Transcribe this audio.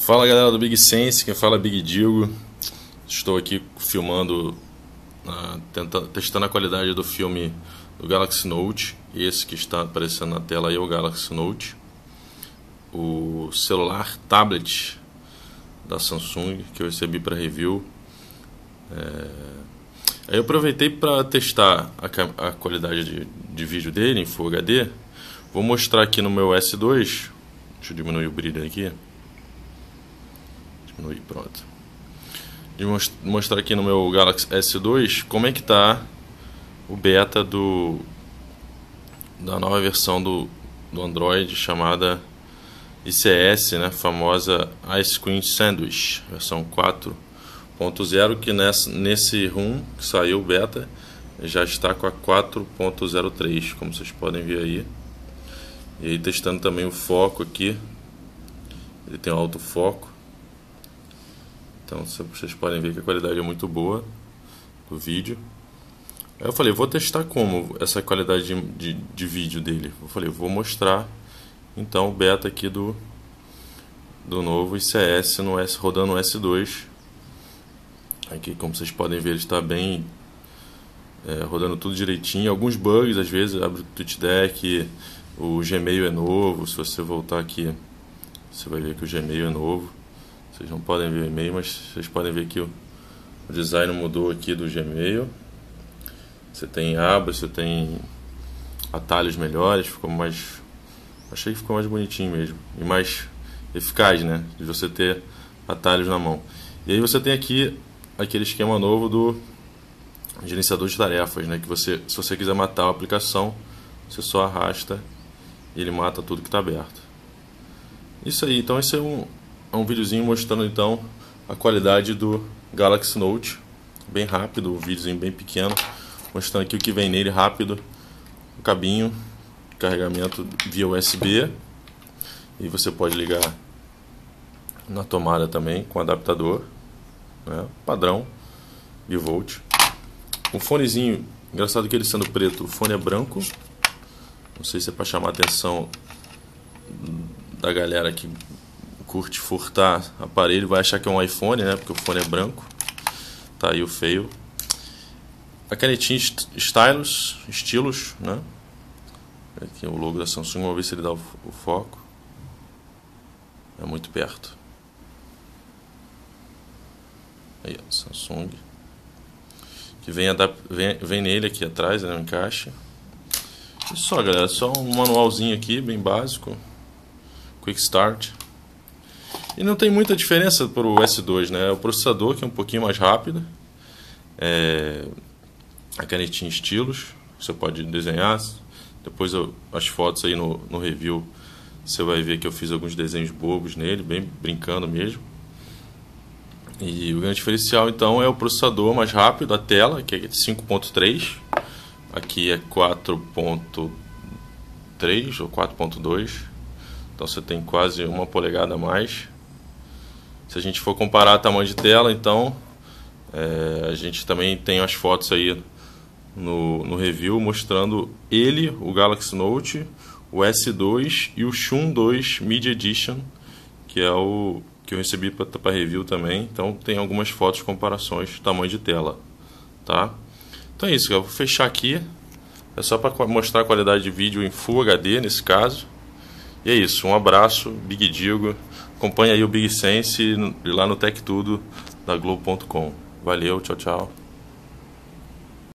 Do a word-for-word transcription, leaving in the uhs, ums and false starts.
Fala galera do Big Sense, quem fala é Big Digo. Estou aqui filmando, uh, tenta, testando a qualidade do filme do Galaxy Note. Esse que está aparecendo na tela aí é o Galaxy Note, o celular tablet da Samsung que eu recebi para review. É... Aí eu aproveitei para testar a, a qualidade de, de vídeo dele em Full H D. Vou mostrar aqui no meu S dois. Deixa eu diminuir o brilho aqui. Diminuir, pronto. Vou mostrar aqui no meu Galaxy S dois como é que tá o beta do da nova versão do, do Android chamada I C S, né, famosa Ice Cream Sandwich, versão quatro ponto zero, que nessa, nesse ROM que saiu o beta já está com a quatro ponto zero três, como vocês podem ver aí. E aí testando também o foco aqui, ele tem um autofoco, então vocês podem ver que a qualidade é muito boa do vídeo. Aí eu falei, vou testar como essa qualidade de, de, de vídeo dele. Eu falei, vou mostrar então o beta aqui do, do novo I C S no S, rodando no S dois. Aqui, como vocês podem ver, ele está bem é, rodando tudo direitinho. Alguns bugs, às vezes abre o TweetDeck, o Gmail é novo. Se você voltar aqui, você vai ver que o Gmail é novo. Vocês não podem ver o e-mail, mas vocês podem ver que o, o design mudou aqui do Gmail. Você tem abas, você tem atalhos melhores, ficou mais... Achei que ficou mais bonitinho mesmo. E mais eficaz, né? De você ter atalhos na mão. E aí você tem aqui aquele esquema novo do gerenciador de tarefas, né? Que você, se você quiser matar a aplicação, você só arrasta e ele mata tudo que está aberto. Isso aí, então esse é um, é um videozinho mostrando então a qualidade do Galaxy Note. Bem rápido, um videozinho bem pequeno, mostrando aqui o que vem nele rápido. O cabinho, carregamento via U S B. E você pode ligar na tomada também com adaptador, né, padrão bivolt. Um fonezinho, engraçado que ele sendo preto, o fone é branco. Não sei se é para chamar a atenção da galera que curte furtar aparelho, vai achar que é um iPhone, né, porque o fone é branco. Tá aí o fail. A canetinha stylus, estilos, né? Aqui é o logo da Samsung, vamos ver se ele dá o, o foco. É muito perto. Aí, ó, Samsung. Que vem, vem, vem nele aqui atrás, né, no encaixe. E só, galera, só um manualzinho aqui, bem básico. Quick Start. E não tem muita diferença para o S dois, né? O processador que é um pouquinho mais rápido. É... A canetinha estilos, você pode desenhar. Depois eu, as fotos aí no, no review, você vai ver que eu fiz alguns desenhos bobos nele, bem brincando mesmo. E o grande diferencial então é o processador mais rápido, a tela, que é cinco ponto três. Aqui é quatro ponto três ou quatro ponto dois. Então você tem quase uma polegada a mais. Se a gente for comparar tamanho de tela, então é, a gente também tem as fotos aí no, no review mostrando ele, o Galaxy Note, o S dois e o Shun dois Media Edition, que é o que eu recebi para review também. Então tem algumas fotos, comparações de tamanho de tela, tá? Então é isso, eu vou fechar aqui. É só para mostrar a qualidade de vídeo em Full H D nesse caso. E é isso, um abraço, Big Digo. Acompanhe aí o Big Sense lá no Tech Tudo da Globo ponto com. Valeu, tchau, tchau.